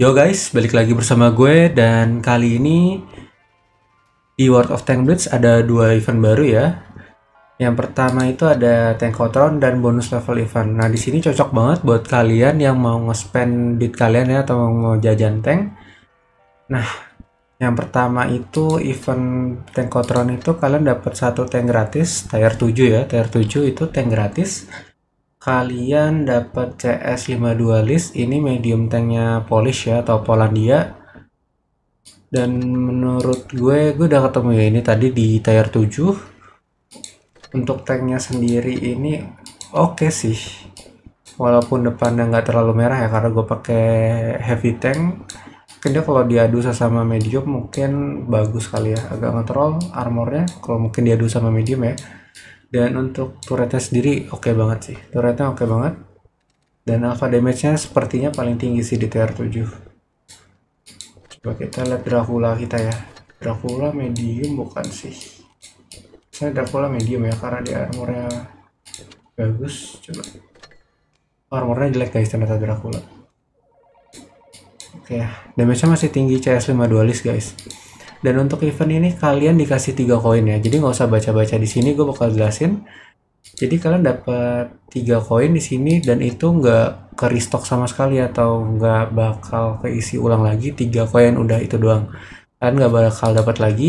Yo guys, balik lagi bersama gue dan kali ini di World of Tank Blitz ada dua event baru ya. Yang pertama itu ada Tankotron dan bonus level event. Nah, di sini cocok banget buat kalian yang mau nge-spend duit kalian ya atau mau jajan tank. Nah, yang pertama itu event Tankotron itu kalian dapat satu tank gratis, tier 7 ya. Tier 7 itu tank gratis. Kalian dapat CS 52 list, ini medium tanknya Polish ya atau Polandia. Dan menurut gue udah ketemu ya ini tadi di tier 7. Untuk tanknya sendiri ini oke sih, walaupun depannya nggak terlalu merah ya karena gue pakai heavy tank. Mungkin dia kalau diadu sama medium mungkin bagus kali ya, agak ngetrol armornya kalau mungkin diadu sama medium ya. Dan untuk turretnya sendiri oke banget sih, turretnya oke banget. Dan alpha damage-nya sepertinya paling tinggi sih di tier 7. Coba kita lihat Dracula kita ya. Dracula medium bukan sih? Saya Dracula medium ya karena dia armornya bagus. Coba. Armornya jelek guys ternyata Dracula. Oke ya, damage-nya masih tinggi CS 52 list guys. Dan untuk event ini kalian dikasih 3 koin ya. Jadi nggak usah baca-baca di sini, gue bakal jelasin. Jadi kalian dapat 3 koin di sini dan itu nggak ke restock sama sekali atau nggak bakal keisi ulang lagi. 3 koin udah itu doang. Kalian nggak bakal dapat lagi.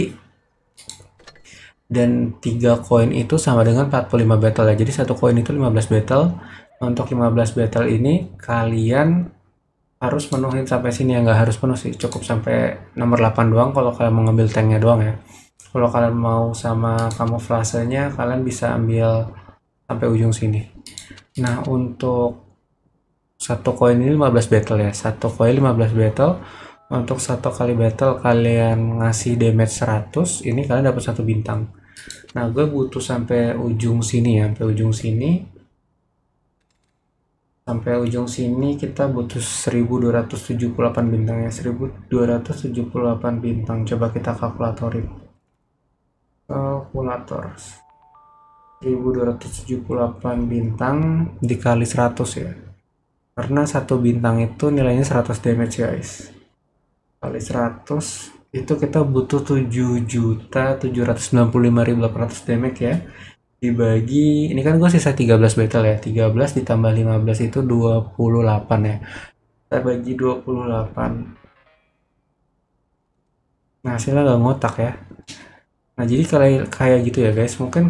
Dan 3 koin itu sama dengan 45 battle ya. Jadi satu koin itu 15 battle. Untuk 15 battle ini kalian harus penuhin sampai sini ya, nggak harus penuh sih, cukup sampai nomor 8 doang kalau kalian mau ngambil tanknya doang ya. Kalau kalian mau sama kamuflasenya kalian bisa ambil sampai ujung sini. Nah, untuk satu koin ini 15 battle ya, satu koin 15 battle. Untuk satu kali battle kalian ngasih damage 100, ini kalian dapat satu bintang. Nah, gue butuh sampai ujung sini ya, sampai ujung sini. Sampai ujung sini kita butuh 1278 bintang ya, 1278 bintang. Coba kita kalkulatorin. Kalkulator. 1278 bintang dikali 100 ya. Karena satu bintang itu nilainya 100 damage guys. Kali 100 itu kita butuh 7.795.800 damage ya. Dibagi, ini kan gue sisa 13 battle ya, 13 ditambah 15 itu 28 ya, kita bagi 28. Nah, hasilnya nggak ngotak ya. Nah, jadi kayak gitu ya guys, mungkin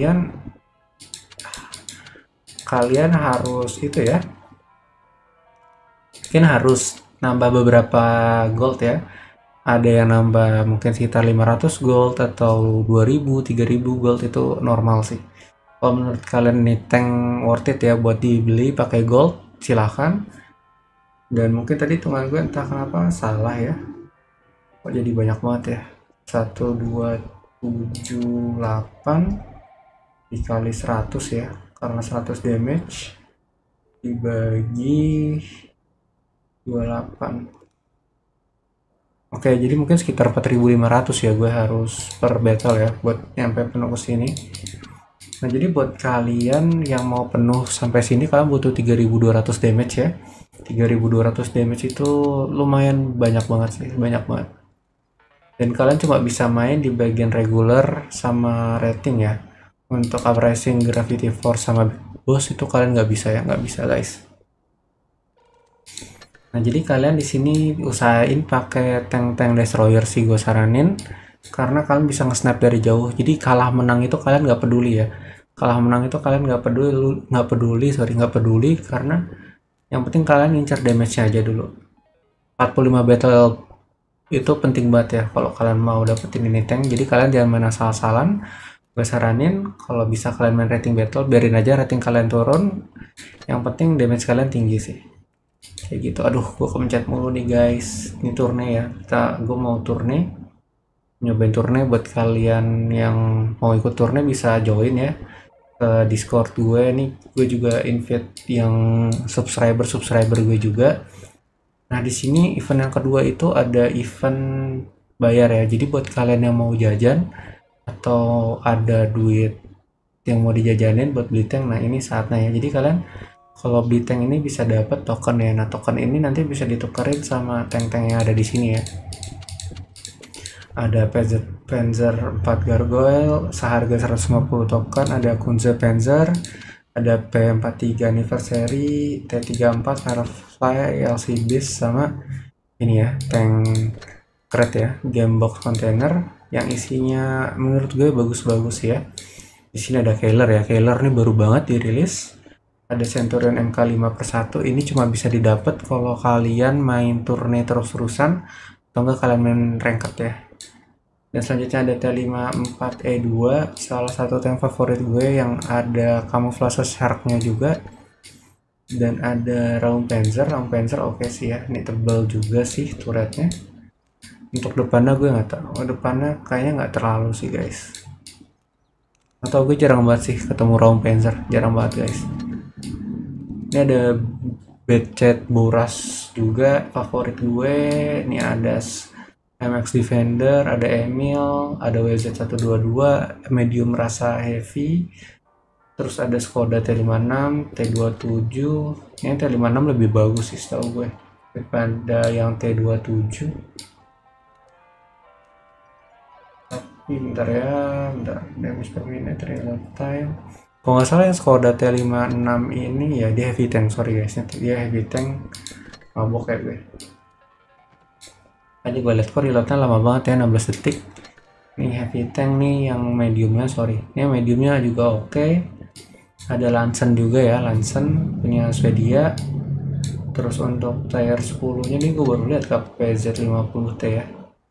kalian harus itu ya, mungkin harus nambah beberapa gold ya. Ada yang nambah mungkin sekitar 500 gold atau 2000, 3000 gold, itu normal sih. Kalau menurut kalian nih tank worth it ya buat dibeli pakai gold, silahkan. Dan mungkin tadi hitungan gue entah kenapa salah ya. Kok jadi banyak banget ya. 1278 dikali 100 ya. Karena 100 damage dibagi 28. Oke, jadi mungkin sekitar 4500 ya gue harus per battle ya buat nyampe penuh ke sini. Nah, jadi buat kalian yang mau penuh sampai sini kalian butuh 3200 damage ya. 3200 damage itu lumayan banyak banget sih, banyak banget. Dan kalian cuma bisa main di bagian regular sama rating ya. Untuk uprising, gravity force sama boss itu kalian nggak bisa ya, nggak bisa guys. Nah, jadi kalian di sini usahain pakai tank-tank destroyer sih gue saranin, karena kalian bisa nge-snap dari jauh. Jadi kalah menang itu kalian nggak peduli ya. Kalah menang itu kalian nggak peduli karena yang penting kalian incar damage-nya aja dulu. 45 battle itu penting banget ya kalau kalian mau dapetin ini tank. Jadi kalian jangan main asal-asalan. Gue saranin kalau bisa kalian main rating battle, biarin aja rating kalian turun. Yang penting damage kalian tinggi sih. Kayak gitu. Aduh, gue kemencet mulu nih guys. Ini turne ya, gue mau turne, nyobain turne. Buat kalian yang mau ikut turne bisa join ya ke Discord gue nih. Gue juga invite yang subscriber gue juga. Nah, di sini event yang kedua itu ada event bayar ya. Jadi buat kalian yang mau jajan atau ada duit yang mau dijajanin buat beli tank, nah ini saatnya ya. Jadi kalian Kalau beli tank ini bisa dapat token ya. Nah, token ini nanti bisa ditukerin sama tank-tank yang ada di sini ya. Ada Panzer 4 Gargoyle seharga 150 token, ada Kunze Panzer, ada P43 Anniversary, T34 Firefly, LC Beast, sama ini ya, tank crate ya, game box container yang isinya menurut gue bagus-bagus ya. Di sini ada Kailer ya, Kailer ini baru banget dirilis. Ada Centurion MK5/1, ini cuma bisa didapat kalau kalian main turne terus-terusan atau enggak kalian main ranked ya. Dan selanjutnya ada T54E2, salah satu tank favorit gue yang ada camouflage sharknya juga. Dan ada Raum Panzer oke sih ya, ini tebal juga sih turretnya. Untuk depannya gue nggak tahu, depannya kayaknya nggak terlalu sih guys. Atau gue jarang banget sih ketemu Raum Panzer, jarang banget guys. Ini ada Bedchat Boras juga favorit gue. Ini ada MX Defender, ada Emil, ada WZ122 medium rasa heavy, terus ada Skoda T56, T27. Ini T56 lebih bagus sih setahu gue daripada yang T27. Tapi bentar ya, bentar, damage per minute, reload time. Kalau nggak salah yang Skoda T56 ini ya dia heavy tank, sorry guys, dia heavy tank, mabok kayak gue. Tadi gue lihat kok reloadnya lama banget ya, 16 detik. Ini heavy tank nih yang mediumnya, sorry. Ini mediumnya juga oke. Ada Lansen juga ya, Lansen punya Swedia. Terus untuk tier 10 nya nih gue baru lihat KPZ50T ya.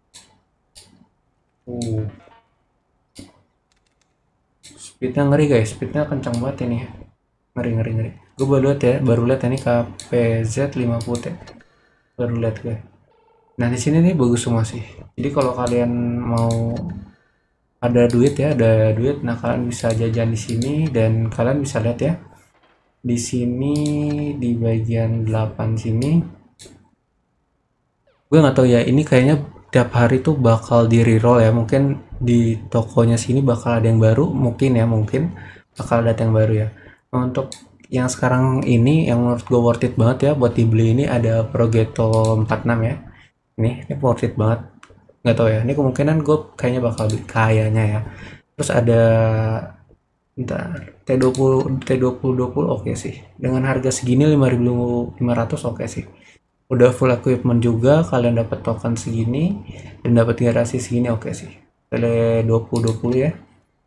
Speednya ngeri guys, speednya kencang banget ini ya. Ngeri. Gue baru lihat ini KPZ50T. Baru lihat gue. Nah di sini nih bagus semua sih. Jadi kalau kalian mau ada duit, nah kalian bisa jajan di sini dan kalian bisa lihat ya. Di sini di bagian 8 sini. Gue nggak tahu ya, ini kayaknya tiap hari tuh bakal di reroll ya. Mungkin di tokonya sini bakal ada yang baru, mungkin bakal ada yang baru ya. Nah, untuk yang sekarang ini yang menurut gue worth it banget ya buat dibeli ini ada Progetto 46 ya. Ini worth it banget, nggak tahu ya, ini kemungkinan gue kayaknya bakal beli kayaknya ya. Terus ada T20 oke sih, dengan harga segini 5.500 oke sih, udah full equipment juga, kalian dapat token segini dan dapat garasi segini oke sih. Tele 20 ya,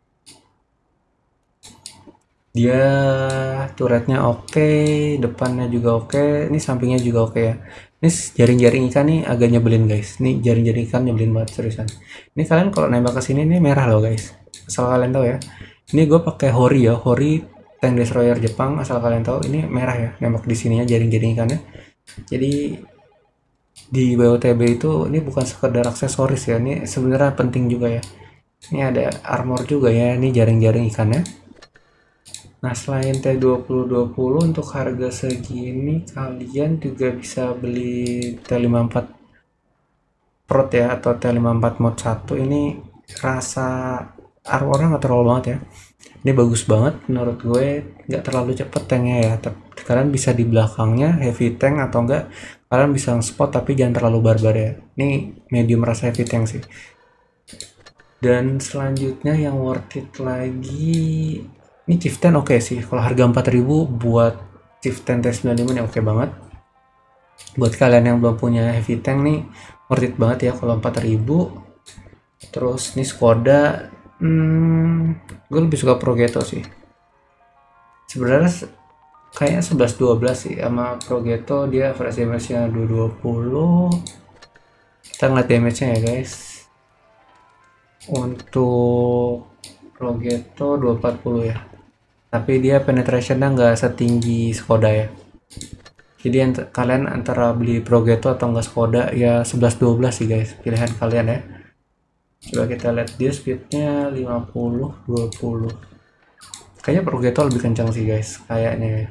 dia turretnya oke, depannya juga oke, ini sampingnya juga oke ya. Ini jaring-jaring ikan nih agak nyebelin guys, ini jaring-jaring ikan nyebelin banget seriusan. Ini kalian kalau nembak ke sini ini merah loh guys, asal kalian tahu ya. Ini gue pakai Hori ya, Hori tank destroyer Jepang, asal kalian tahu ini merah ya, nembak di sininya jaring-jaring ikannya. Jadi di WOTB itu ini bukan sekedar aksesoris ya, ini sebenarnya penting juga ya. Ini ada armor juga ya, ini jaring-jaring ikannya. Nah selain T20 untuk harga segini kalian juga bisa beli T54 Prot ya, atau T54 Mod 1. Ini rasa armornya nggak terlalu banget ya, ini bagus banget menurut gue, nggak terlalu cepet tanknya ya. Kalian bisa di belakangnya heavy tank atau enggak kalian bisa spot, tapi jangan terlalu barbar ya. Ini medium rasa heavy tank sih. Dan selanjutnya yang worth it lagi, ini Chieftain oke sih, kalau harga 4.000 buat Chieftain T95 ini oke banget. Buat kalian yang belum punya heavy tank nih worth it banget ya kalau 4.000. Terus ini Skoda, gue lebih suka Progetto sih sebenarnya, kayaknya 11-12 sih sama Progetto. Dia average damage nya 220. Kita ngeliat damage nya ya guys. Untuk Progetto 240 ya, tapi dia penetrationnya nggak setinggi Skoda ya. Jadi kalian antara beli Progetto atau nggak Skoda ya, 11-12 sih guys, pilihan kalian ya. Coba kita lihat dia speednya 50-20, kayaknya Progetto lebih kencang sih guys, kayaknya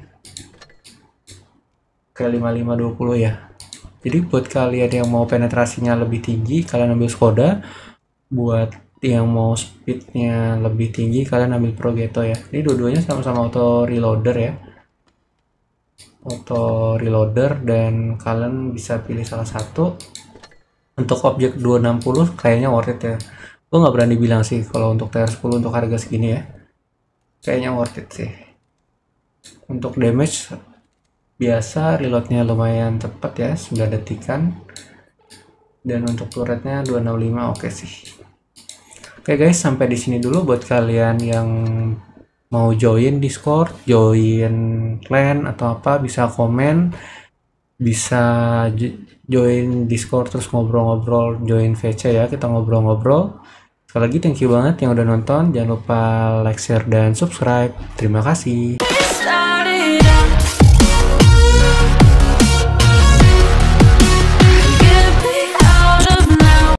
kayak 55-20 ya. Jadi buat kalian yang mau penetrasinya lebih tinggi kalian ambil Skoda, buat yang mau speednya lebih tinggi kalian ambil Progetto ya. Ini dua-duanya sama-sama auto reloader ya. auto reloader dan kalian bisa pilih salah satu. Untuk objek 260 kayaknya worth it ya. Gue nggak berani bilang sih kalau untuk TR10 untuk harga segini ya. Kayaknya worth it sih. Untuk damage biasa, reloadnya lumayan cepat ya, 9 detikan. Dan untuk turretnya 265 oke sih. Oke guys, sampai di sini dulu buat kalian yang mau join Discord, join clan atau apa, bisa komen, bisa join Discord terus ngobrol-ngobrol, join VC ya, kita ngobrol-ngobrol. Sekali lagi thank you banget yang udah nonton, jangan lupa like, share, dan subscribe. Terima kasih.